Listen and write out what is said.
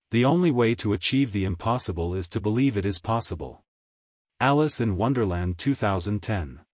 The only way to achieve the impossible is to believe it is possible. Alice in Wonderland 2010.